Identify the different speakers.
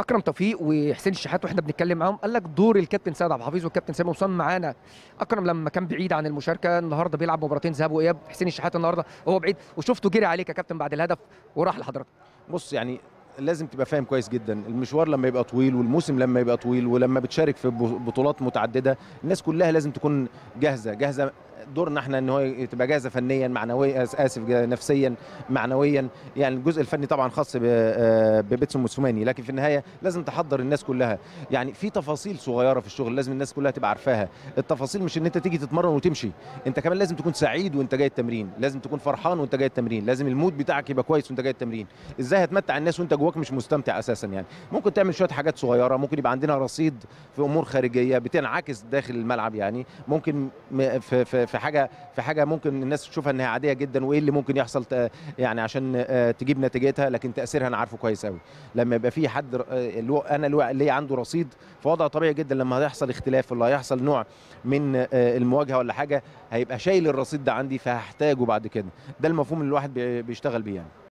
Speaker 1: اكرم توفيق وحسين الشحات واحنا بنتكلم معاهم قال لك دور الكابتن سيد عبد الحفيظ والكابتن سامي وسام معانا. اكرم لما كان بعيد عن المشاركه النهارده بيلعب مباراتين ذهاب واياب، حسين الشحات النهارده هو بعيد وشفته جري عليك يا كابتن بعد الهدف وراح لحضرتك.
Speaker 2: بص يعني لازم تبقى فاهم كويس جدا المشوار لما يبقى طويل والموسم لما يبقى طويل ولما بتشارك في بطولات متعدده، الناس كلها لازم تكون جاهزه. دورنا احنا ان هو تبقى جاهزه فنيا معنويا، نفسيا معنويا. يعني الجزء الفني طبعا خاص ببيتسو موسوماني، لكن في النهايه لازم تحضر الناس كلها. يعني في تفاصيل صغيره في الشغل لازم الناس كلها تبقى عارفاها. التفاصيل مش ان انت تيجي تتمرن وتمشي، انت كمان لازم تكون سعيد وانت جاي التمرين، لازم تكون فرحان وانت جاي التمرين، لازم المود بتاعك يبقى كويس وانت جاي التمرين. ازاي هتمتع الناس وانت جواك مش مستمتع اساسا؟ يعني ممكن تعمل شويه حاجات صغيره، ممكن يبقى عندنا رصيد في امور خارجيه بتنعكس داخل الملعب. يعني ممكن في حاجه ممكن الناس تشوفها انها عاديه جدا، وايه اللي ممكن يحصل يعني عشان تجيب نتيجتها، لكن تاثيرها انا عارفه كويس قوي. لما يبقى في حد انا اللي عنده رصيد، فوضع طبيعي جدا لما هيحصل اختلاف ولا هيحصل نوع من المواجهه ولا حاجه، هيبقى شايل الرصيد ده عندي فهحتاجه بعد كده. ده المفهوم اللي الواحد بيشتغل بيه يعني.